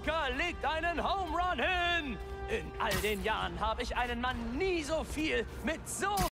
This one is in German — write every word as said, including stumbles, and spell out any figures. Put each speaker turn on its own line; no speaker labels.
Walker legt einen Home Run hin. In all den Jahren habe ich einen Mann nie so viel mit so